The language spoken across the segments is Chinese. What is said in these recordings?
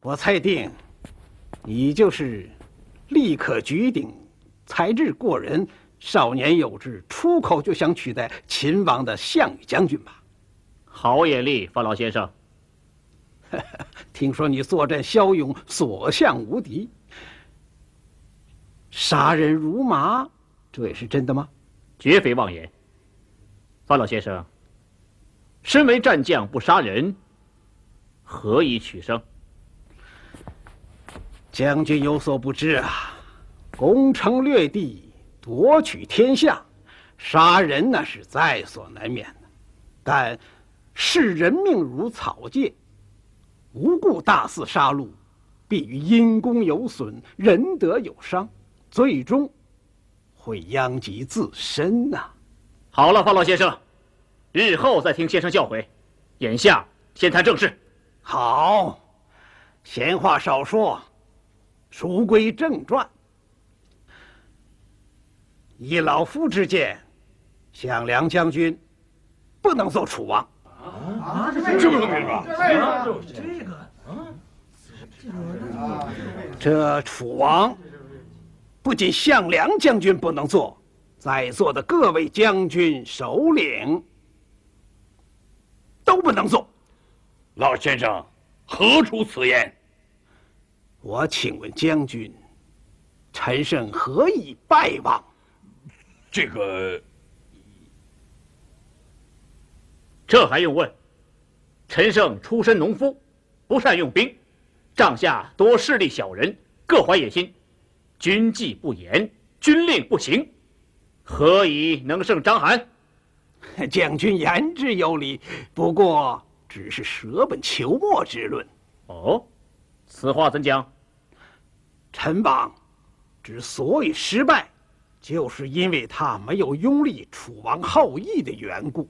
我猜定，你就是立刻举鼎、才智过人、少年有志、出口就想取代秦王的项羽将军吧？ 好眼力，范老先生。 听说你作战骁勇，所向无敌，杀人如麻，这也是真的吗？ 绝非妄言。范老先生，身为战将不杀人，何以取胜？ 将军有所不知啊，攻城略地，夺取天下，杀人那是在所难免的，但视人命如草芥，无故大肆杀戮，必于因公有损，仁德有伤，最终会殃及自身呐。 好了，范老先生，日后再听先生教诲，眼下先谈正事。 好，闲话少说，书归正传。依老夫之见，项梁将军不能做楚王。 这么明白？ 这楚王不仅项梁将军不能做，在座的各位将军首领都不能做。 老先生，何出此言？ 我请问将军，陈胜何以败亡？ 这个， 这还用问？陈胜出身农夫，不善用兵，帐下多势力小人，各怀野心，军纪不严，军令不行，何以能胜章邯？ 将军言之有理，不过只是舍本求末之论。 哦，此话怎讲？ 陈王之所以失败，就是因为他没有拥立楚王好义的缘故。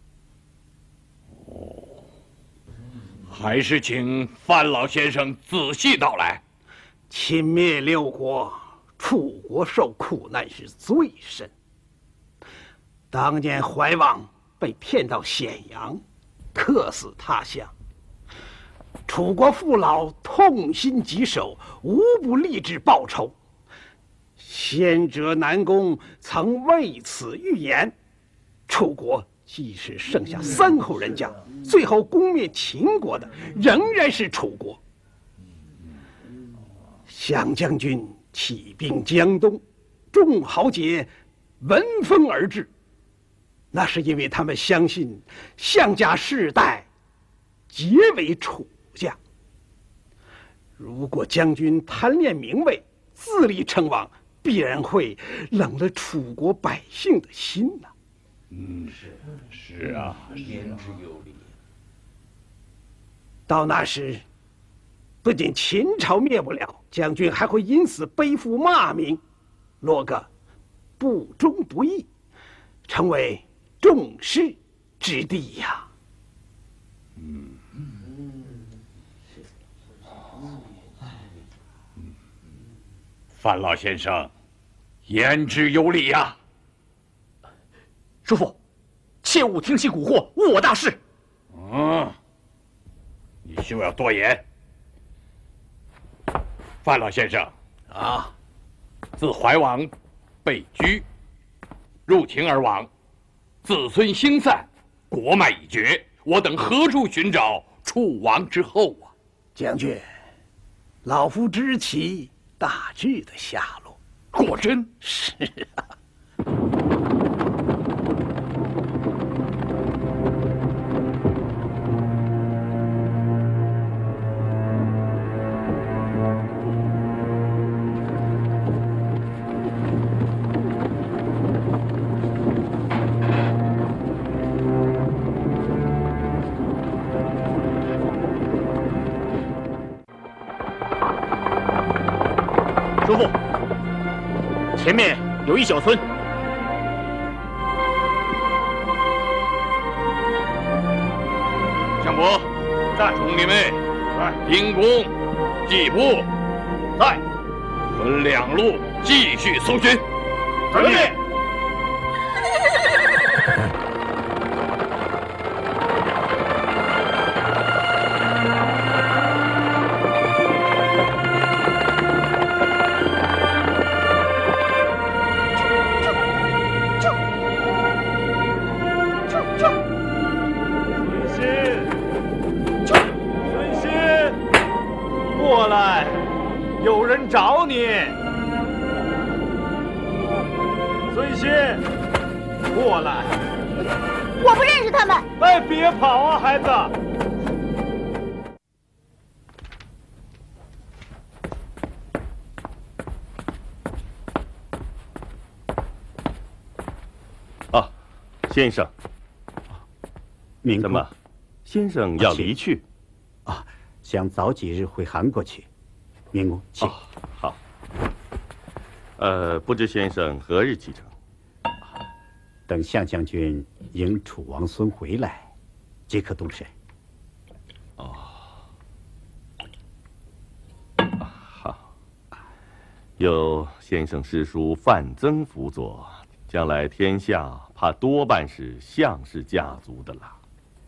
还是请范老先生仔细道来。 侵灭六国，楚国受苦难是最深。当年怀王被骗到咸阳，客死他乡，楚国父老痛心疾首，无不立志报仇。先者南宫曾为此预言，楚国即使剩下3口人家，最后攻灭秦国的仍然是楚国。项将军起兵江东，众豪杰闻风而至，那是因为他们相信项家世代皆为楚将。如果将军贪恋名位，自立称王，必然会冷了楚国百姓的心呐。 是啊， 言之有理。 到那时，不仅秦朝灭不了，将军还会因此背负骂名，落个不忠不义，成为众矢之的呀。 范老先生，言之有理呀。 叔父，切勿听其蛊惑，误我大事。 你休要多言。范老先生啊， 自怀王被居，入秦而亡，子孙兴散，国脉已绝，我等何处寻找楚王之后啊？ 将军，老夫知其大致的下落。 果真是啊。 叔父，前面有一小村。 相伯，在兄弟们，在兵工、计部，在分2路继续搜寻。 遵命。 有人找你。孙欣，过来。 我不认识他们。 哎，别跑啊，孩子！ 啊，先生。 明公， 怎么，先生要离去？ 啊，想早几日回韩国去。明公，请。 哦，好。不知先生何日启程？ 等向将军迎楚王孙回来，即可动身。 哦，好。有先生师叔范增辅佐，将来天下怕多半是项氏家族的了。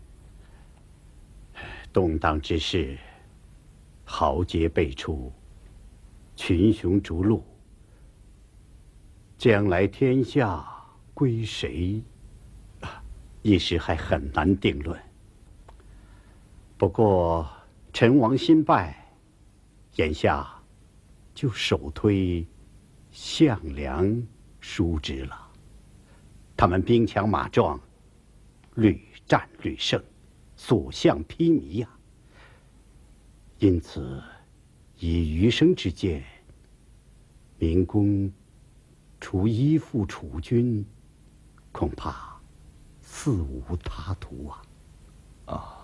动荡之势，豪杰辈出，群雄逐鹿，将来天下归谁，一时还很难定论。不过陈王新败，眼下就首推项梁叔侄了。他们兵强马壮，屡战屡胜，所向披靡呀。因此，以余生之见，明公除依附楚军，恐怕似无他途啊！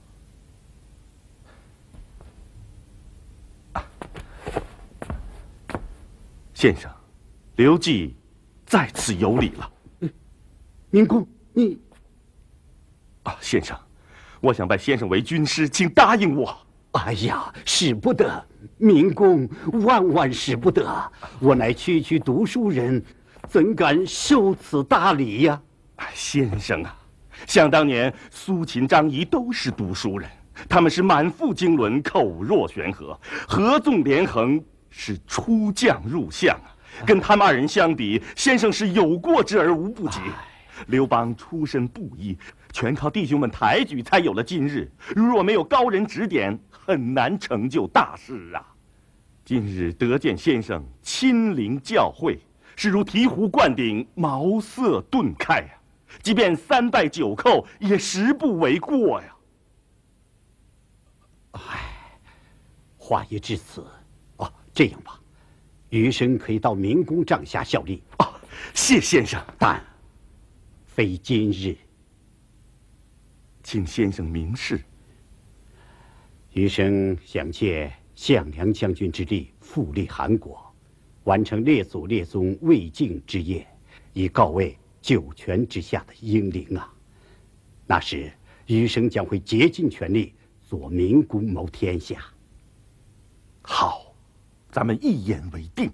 先生，刘季再次有礼了。 明公，你先生，我想拜先生为军师，请答应我。 哎呀，使不得！明公万万使不得！我乃区区读书人，怎敢受此大礼呀？ 先生啊，想当年苏秦、张仪都是读书人，他们是满腹经纶，口若悬河，合纵连横，是出将入相啊。跟他们二人相比，先生是有过之而无不及。刘邦出身布衣，全靠弟兄们抬举，才有了今日。如若没有高人指点，很难成就大事啊！今日得见先生亲临教诲，是如醍醐灌顶，茅塞顿开啊！即便3败9寇，也实不为过呀。 话已至此，这样吧，余生可以到明公帐下效力。 谢先生， 但非今日， 请先生明示。 余生想借项梁将军之力复立韩国，完成列祖列宗未竟之业，以告慰九泉之下的英灵啊！那时余生将会竭尽全力佐明公谋天下。 好，咱们一言为定。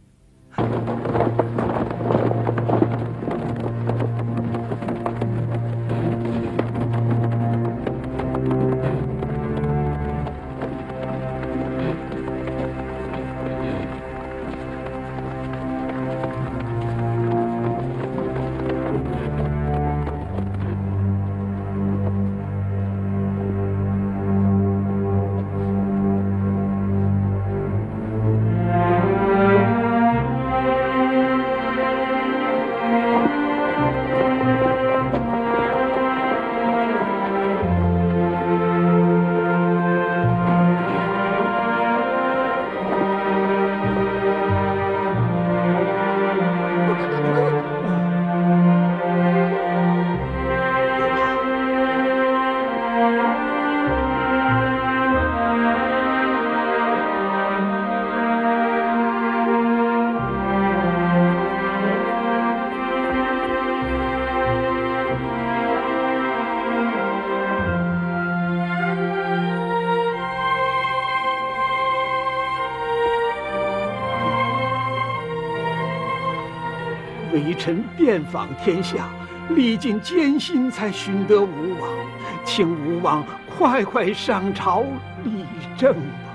微臣遍访天下，历尽艰辛才寻得吴王，请吴王快快上朝理政吧。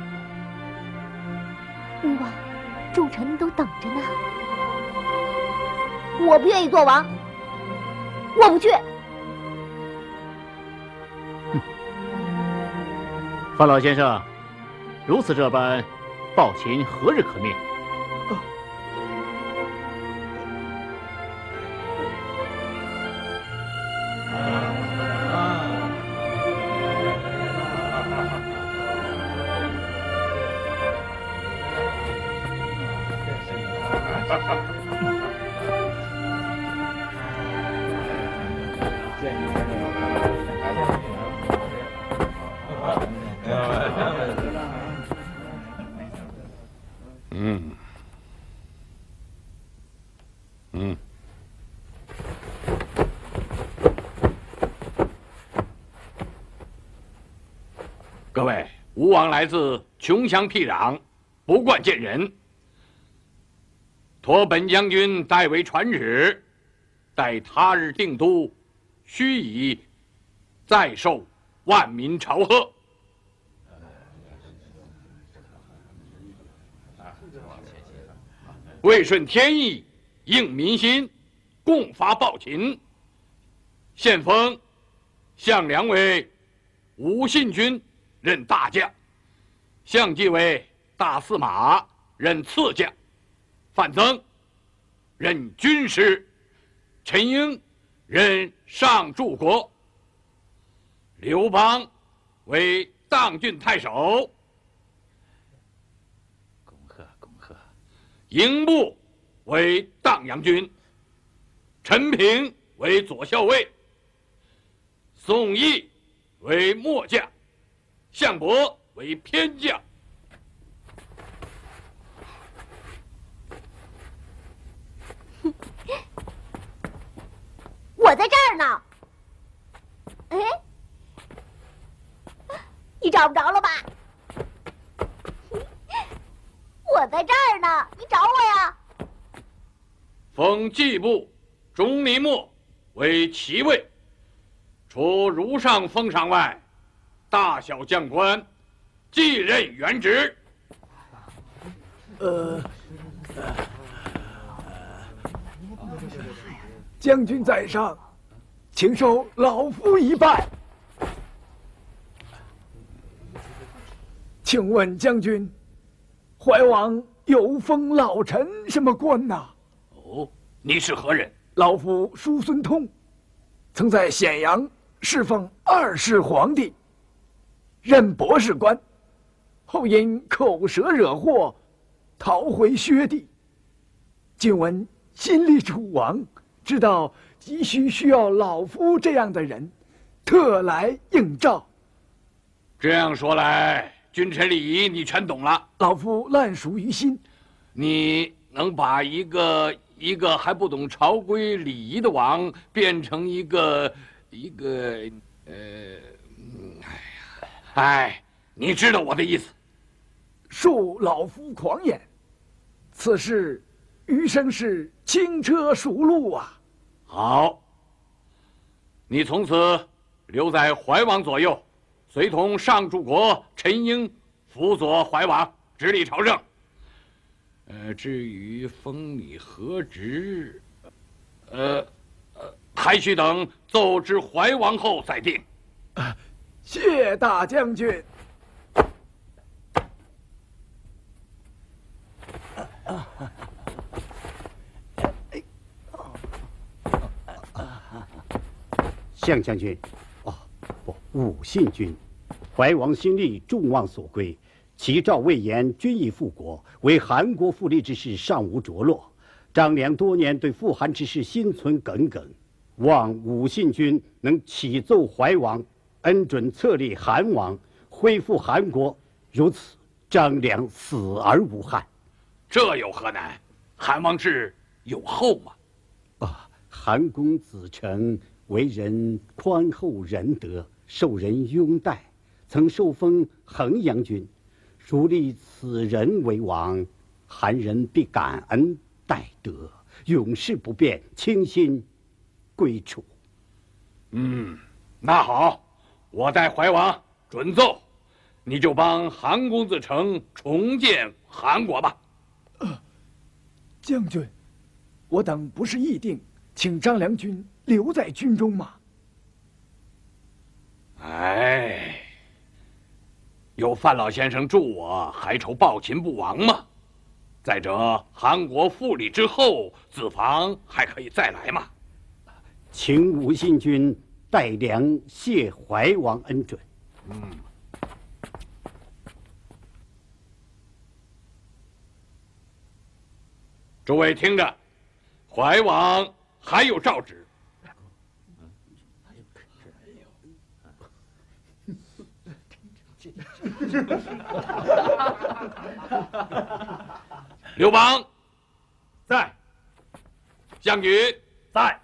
吴王，众臣都等着呢。我不愿意做王，我不去。 范老先生，如此这般， 暴秦何日可灭？ 各位，吴王来自穷乡僻壤，不惯见人，托本将军代为传旨，待他日定都，须以再受万民朝贺。为顺天意，应民心，共伐暴秦。现封项梁为吴信军，任大将；项季为大司马，任次将；范增任军师；陈婴任上柱国；刘邦为当郡太守。 恭贺恭贺！ 营部为荡阳军，陈平为左校尉，宋义为末将，项伯为偏将。 我在这儿呢。哎，你找不着了吧？我在这儿呢，你找我呀？ 封季部、中尼末为骑尉，除如上封赏外，大小将官继任原职。 将军在上，请受老夫一拜。请问将军，怀王有封老臣什么官呐？ 哦，你是何人？ 老夫叔孙通，曾在咸阳侍奉2世皇帝，任博士官，后因口舌惹祸，逃回薛地。今闻新立楚王，知道急需要老夫这样的人，特来应召。 这样说来，君臣礼仪你全懂了。 老夫烂熟于心。 你能把一个还不懂朝规礼仪的王变成一个你知道我的意思。 恕老夫狂言，此事余生是轻车熟路啊。 好，你从此留在怀王左右，随同上柱国陈婴辅佐怀王，直隶朝政。至于封你何职，还需等奏知怀王后再定。 谢大将军。 项将军，武信君，怀王新立，众望所归。其诏未言，君已复国，为韩国复立之事尚无着落。张良多年对复韩之事心存耿耿，望武信君能启奏怀王，恩准册立韩王，恢复韩国，如此张良死而无憾。 这有何难？韩王志有后吗？ 韩公子成为人宽厚仁德，受人拥戴，曾受封衡阳君。如立此人为王，韩人必感恩戴德，永世不变，倾心归楚。 那好，我代怀王准奏，你就帮韩公子成重建韩国吧。 将军，我等不是议定请张良君留在军中吗？ 有范老先生助我，还愁暴秦不亡吗？再者，韩国复礼之后，子房还可以再来嘛。 请吴信君代良谢怀王恩准。 诸位听着，怀王还有诏旨。刘邦在， 项羽在，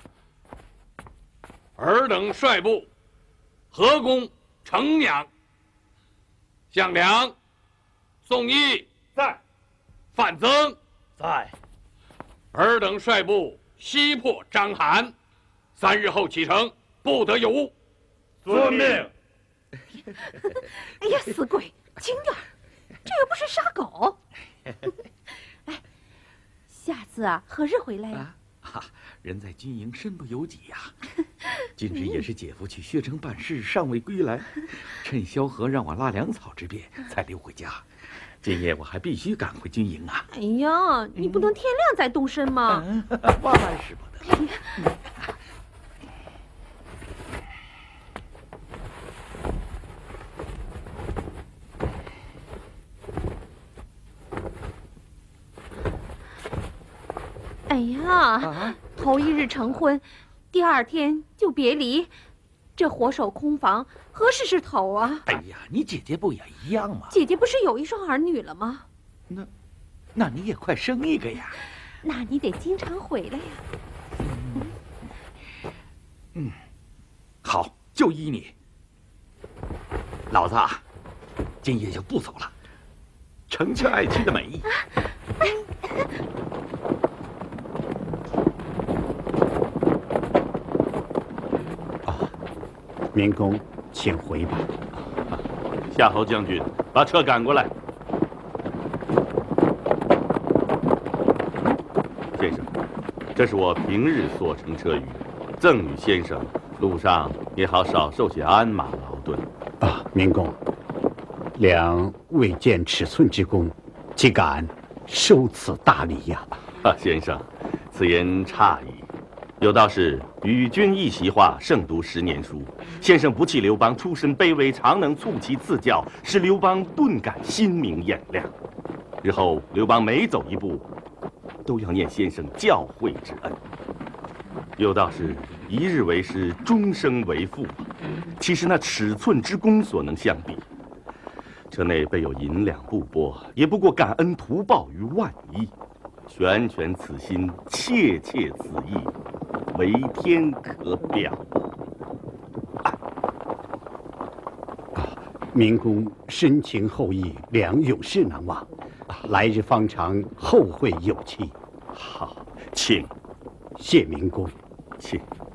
尔等率部合攻城阳。项梁、宋义在， 范增在， 尔等率部西破章邯，3日后启程，不得有误。 遵命。 哎呀，死鬼，轻点儿，这又不是杀狗。哎，下次啊，何日回来呀？ 人在军营，身不由己呀。今日也是姐夫去薛城办事，尚未归来，趁萧何让我拉粮草之便，才溜回家。今夜我还必须赶回军营啊！ 哎呀，你不能天亮再动身吗？ 万万使不得。 哎呀，头一日成婚，第2天就别离，这火守空房何时是头啊？ 哎呀，你姐姐不也一样吗？ 姐姐不是有1双儿女了吗？ 那你也快生一个呀！ 那你得经常回来呀。 好，就依你。老子啊，今夜就不走了，成全爱妻的美意。 明公，请回吧。 夏侯将军，把车赶过来。先生，这是我平日所乘车舆，赠与先生，路上也好少受些鞍马劳顿。 明公，良未见尺寸之功，岂敢收此大礼呀？ 先生，此言差矣。有道是与君一席话，胜读10年书。先生不弃刘邦出身卑微，常能促其赐教，使刘邦顿感心明眼亮。日后刘邦每走一步，都要念先生教诲之恩。有道是一日为师，终生为父，其实那尺寸之功所能相比？车内备有银两布帛，也不过感恩图报于万一。全全此心，切切此意，为天可表。 明公深情厚谊，良永世难忘。来日方长，后会有期。 好，请。 谢明公， 请。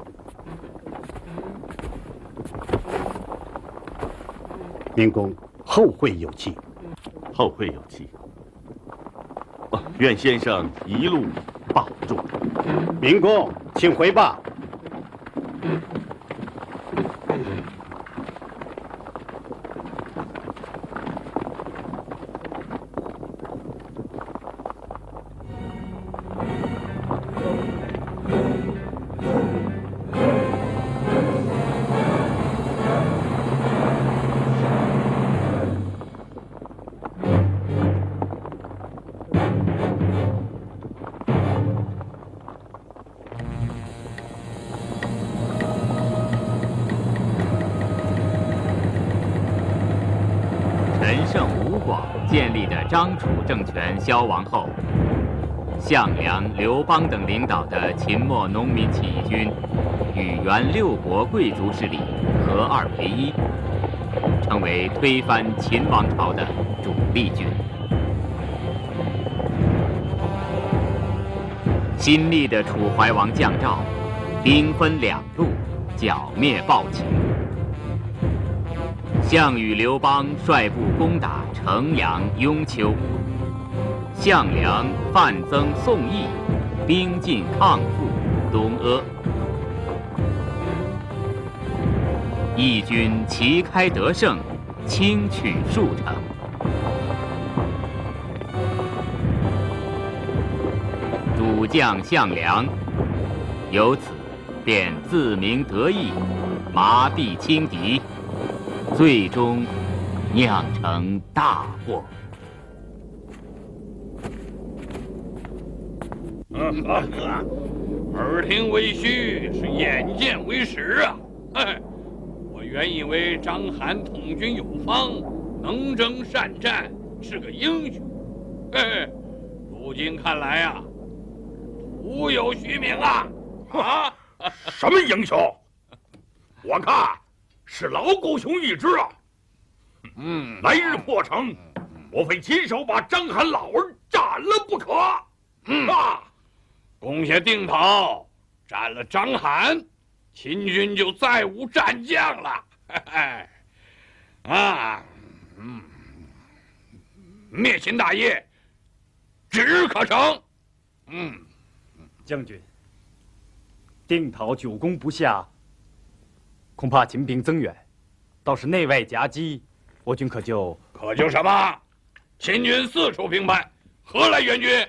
明公，后会有期。 后会有期。愿先生一路保重。 明公，请回吧。 建立的张楚政权消亡后，项梁、刘邦等领导的秦末农民起义军与原6国贵族势力合2为1，成为推翻秦王朝的主力军。新立的楚怀王将赵，兵分2路，剿灭暴秦。项羽、刘邦率部攻打城阳、雍丘，项梁、范增、宋义兵进抗附东阿。义军旗开得胜， 轻取数城。主将项梁由此便自鸣得意，麻痹轻敌，最终酿成大祸。 耳听为虚，是眼见为实啊！我原以为章邯统军有方，能征善战，是个英雄。如今看来啊，徒有虚名啊！ 什么英雄？我看是老狗熊一只啊！来日破城，我非亲手把章邯老儿斩了不可！ 攻下定陶，斩了章邯，秦军就再无战将了。灭秦大业指日可成。 将军，定陶久攻不下，恐怕秦兵增援，倒是内外夹击，我军可就什么？秦军四处平叛，何来援军？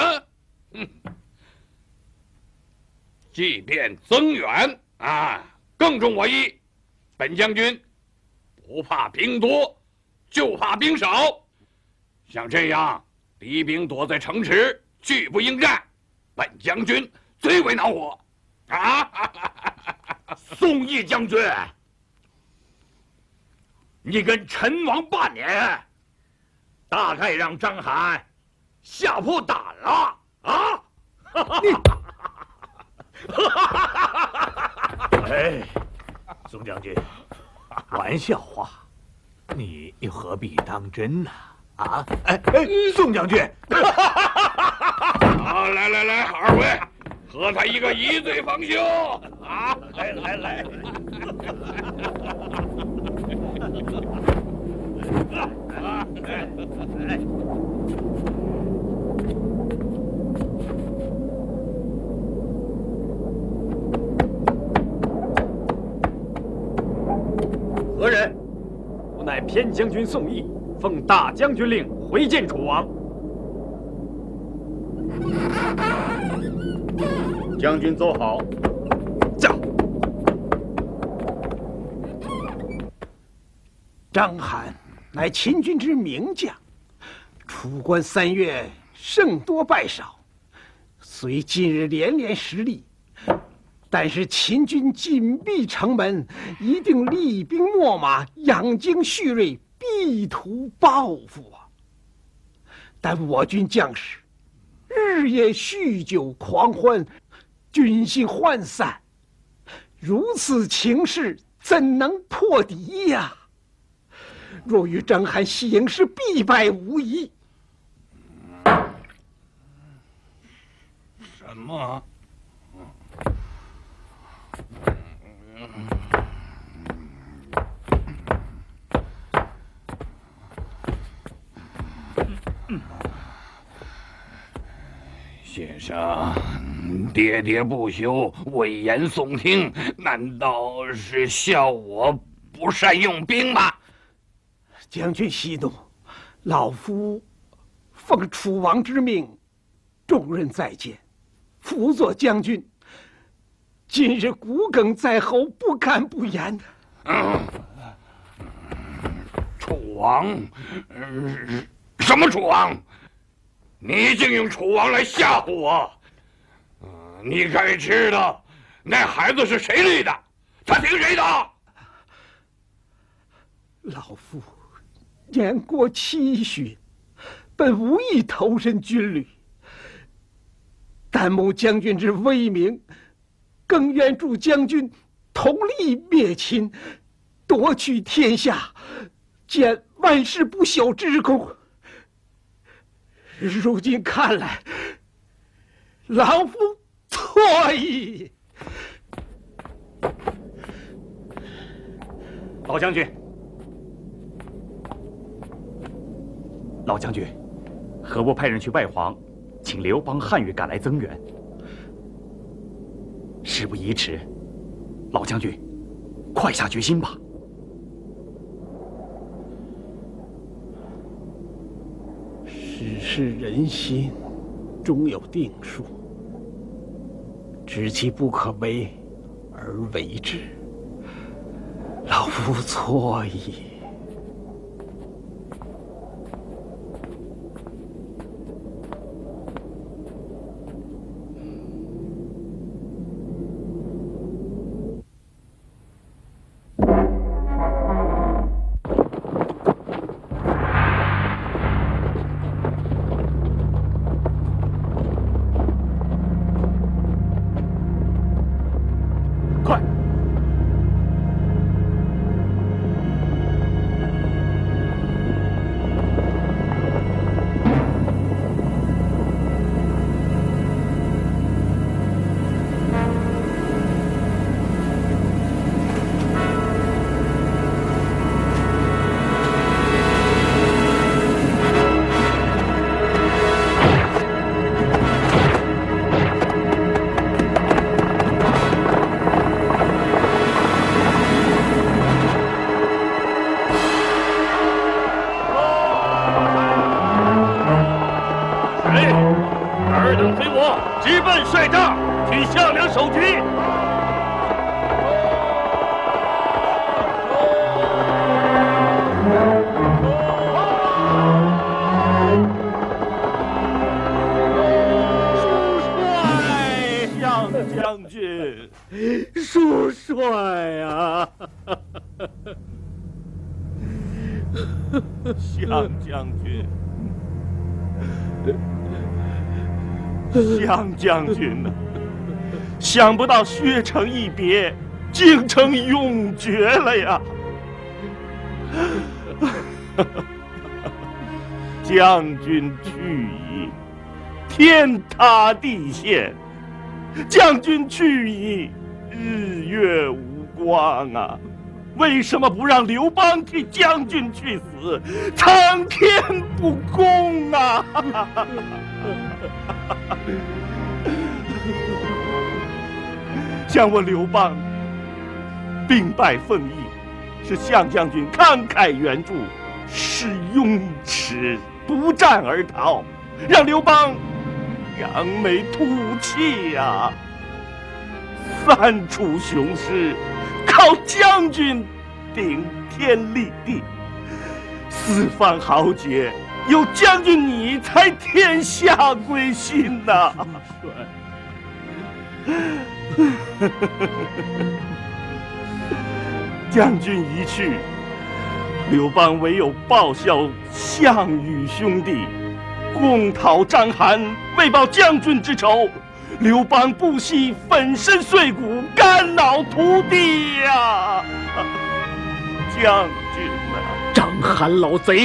即便增援更重我意。本将军不怕兵多，就怕兵少。像这样敌兵躲在城池，拒不应战，本将军最为恼火。 宋义将军，你跟陈王半年，大概让章邯吓破胆了啊！ 宋将军，玩笑话，你又何必当真呢？宋将军， 来，二位，和他一个一醉方休啊！来。 何人？我乃偏将军宋义，奉大将军令回见楚王。将军奏好。 驾。章邯乃秦军之名将，出关3月，胜多败少，虽今日连连失利，但是秦军紧闭城门，一定厉兵秣马，养精蓄锐，必图报复啊！但我军将士日夜酗酒狂欢，军心涣散，如此情势怎能破敌呀？若与章邯西营，是必败无疑。 什么？先生喋喋不休，危言耸听，难道是笑我不善用兵吗？ 将军息怒，老夫奉楚王之命，重任在肩，辅佐将军。今日骨鲠在喉，不敢不言。 楚王，什么楚王？你竟用楚王来吓唬我！你该知道，那孩子是谁立的，他听谁的？ 老夫年过70，本无意投身军旅，但慕将军之威名，更愿助将军同力灭秦，夺取天下，建万世不朽之功。如今看来，老夫错矣。 老将军，何不派人去拜皇，请刘邦、汉越赶来增援？事不宜迟，老将军，快下决心吧。 只是人心终有定数，知其不可为而为之，老夫错矣。 向将军，向将军呐，想不到薛城一别，竟成永诀了呀！将军去矣，天塌地陷；将军去矣，日月无光啊！为什么不让刘邦替将军去死？苍天不公啊！像我刘邦兵败奉义，是向将军慷慨援助，是雍齿不战而逃，让刘邦扬眉吐气呀！三处雄师，靠将军顶天立地，四方豪杰有将军你才天下归心呐！将军一去，刘邦唯有报效项羽兄弟，共讨章邯，为报将军之仇。刘邦不惜粉身碎骨，肝脑涂地呀！将军啊， 章邯老贼，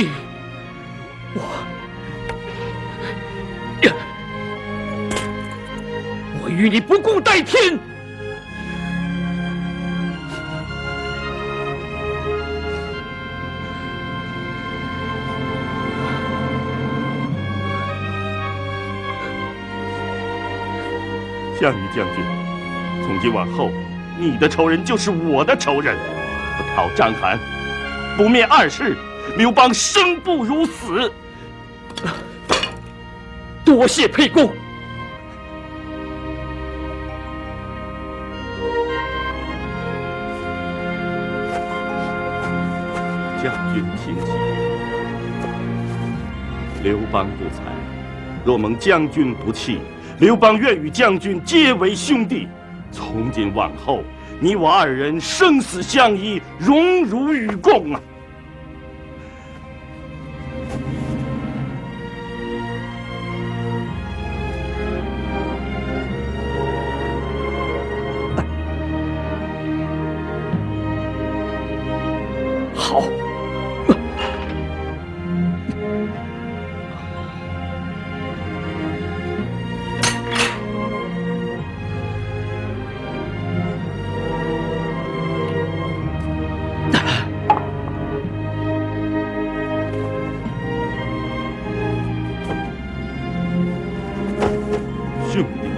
我与你不共戴天！ 项羽将军，从今往后，你的仇人就是我的仇人。不讨章邯，不灭二世，刘邦生不如死。 多谢沛公。 将军请起。刘邦不才，若蒙将军不弃，刘邦愿与将军结为兄弟，从今往后，你我二人生死相依，荣辱与共啊！ 好。 兄弟，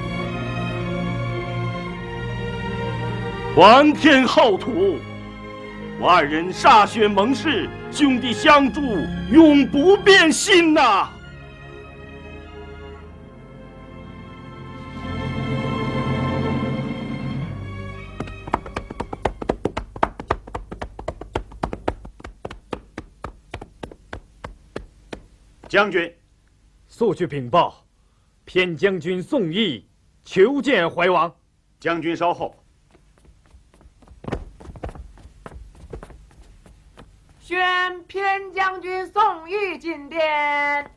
还天厚土， 我二人歃血盟誓，兄弟相助，永不变心呐！ 将军，速去禀报，偏将军宋义求见怀王。 将军稍后。 宣偏将军宋义进殿。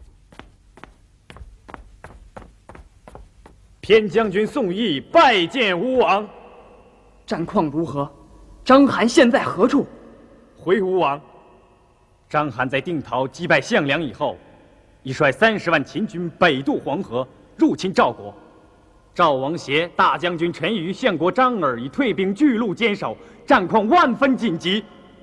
偏将军宋义拜见吴王。 战况如何？章邯现在何处？ 回吴王。章邯在定陶击败项梁以后，已率30万秦军北渡黄河，入侵赵国。赵王协、大将军陈馀、相国张耳已退兵巨鹿坚守，战况万分紧急。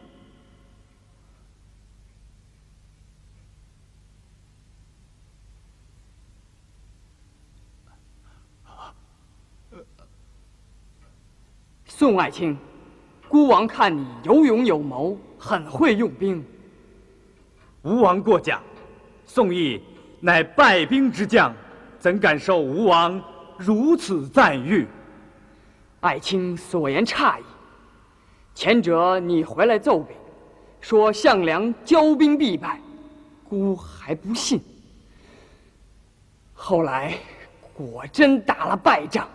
宋爱卿，孤王看你有勇有谋，很会用兵。 吴王过奖，宋义乃败兵之将，怎敢受吴王如此赞誉？ 爱卿所言差矣。前者你回来奏禀，说项梁骄兵必败，孤还不信。后来果真打了败仗。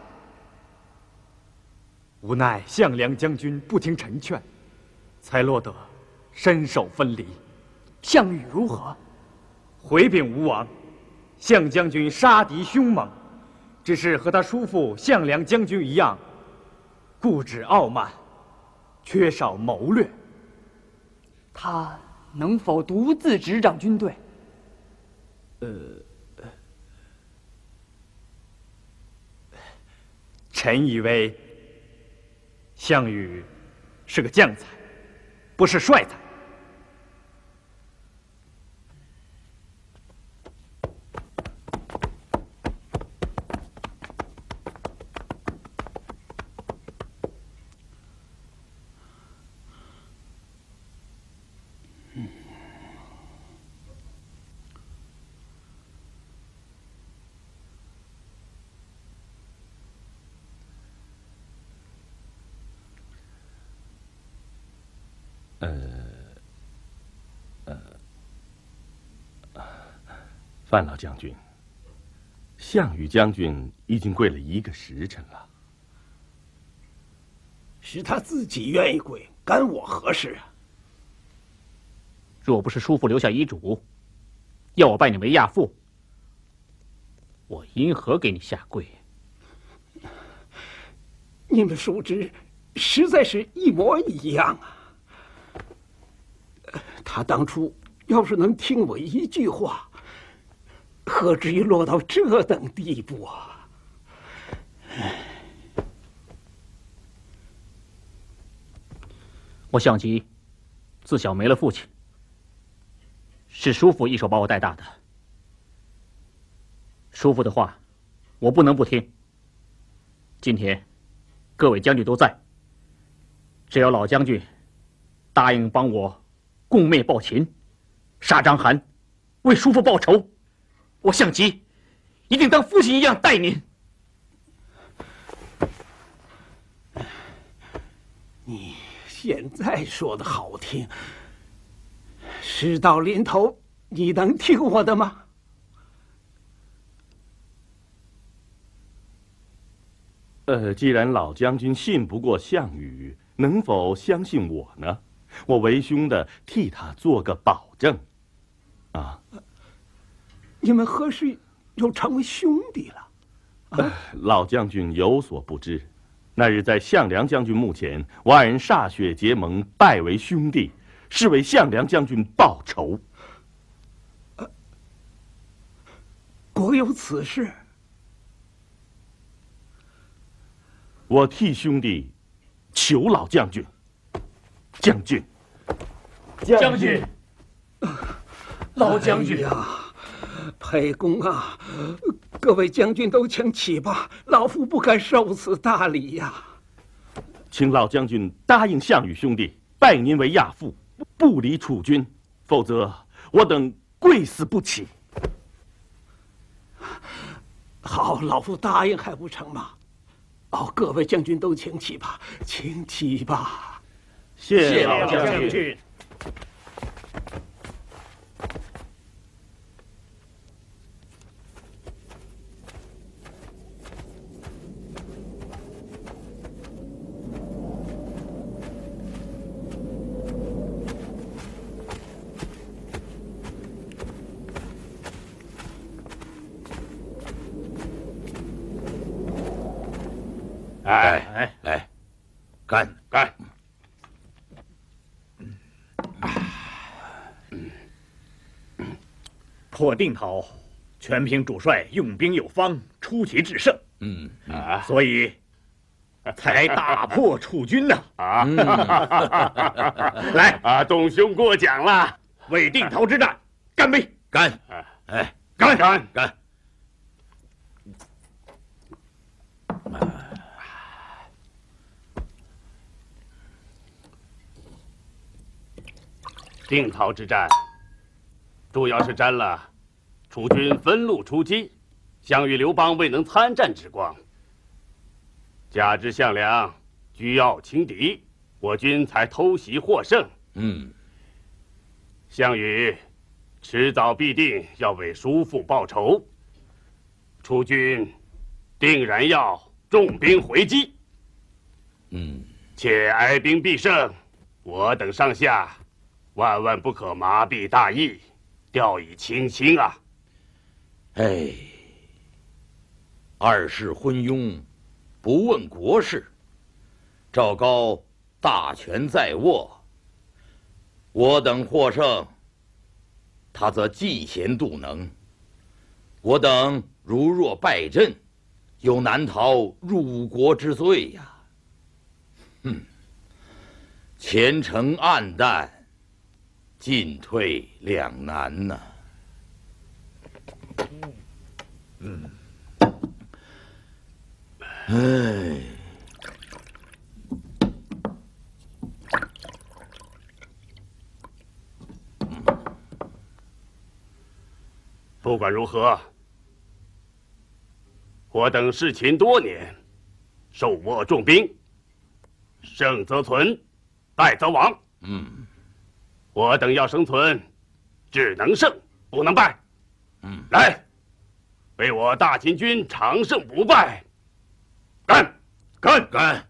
无奈项梁将军不听臣劝，才落得身首分离。 项羽如何？ 回禀吴王，项将军杀敌凶猛，只是和他叔父项梁将军一样，固执傲慢，缺少谋略。 他能否独自执掌军队？ 臣以为项羽是个将才，不是帅才。 范老将军，项羽将军已经跪了1个时辰了。 是他自己愿意跪，干我何事啊？ 若不是叔父留下遗嘱，要我拜你为亚父，我因何给你下跪？ 你们叔侄实在是一模一样啊！他当初要是能听我一句话，何至于落到这等地步啊！ 我项籍自小没了父亲，是叔父一手把我带大的。叔父的话，我不能不听。今天各位将军都在，只要老将军答应帮我共灭暴秦，杀章邯，为叔父报仇，我项籍一定当父亲一样待您。 你现在说的好听，事到临头，你能听我的吗？ 既然老将军信不过项羽，能否相信我呢？我为兄的替他做个保证。啊， 你们何时又成为兄弟了？ 老将军有所不知，那日在项梁将军墓前，我二人歃血结盟，拜为兄弟，是为项梁将军报仇。 果有此事？ 我替兄弟求老将军。将军， 将军，老将军呀，沛公啊，各位将军都请起吧，老夫不敢受此大礼呀。 请老将军答应项羽兄弟， 拜您为亚父，不离楚军，否则我等跪死不起。 好，老夫答应还不成吗？哦，各位将军都请起吧，请起吧。 谢老将军。 来，干！ 破定陶，全凭主帅用兵有方，出奇制胜。所以才打破楚军呢。来， 董兄过奖了， 为定陶之战干杯！ 干！干！定陶之战，主要是沾了楚军分路出击，项羽、刘邦未能参战之光。加之项梁居傲轻敌，我军才偷袭获胜。项羽迟早必定要为叔父报仇，楚军定然要重兵回击。且哀兵必胜，我等上下万万不可麻痹大意，掉以轻心啊！ 二世昏庸，不问国事。赵高大权在握，我等获胜，他则嫉贤妒能。我等如若败阵，又难逃入国之罪呀！前程黯淡，进退两难呐。 不管如何，我等事勤多年，手握重兵，胜则存，败则亡。我等要生存，只能胜，不能败。来，为我大秦军长胜不败，干！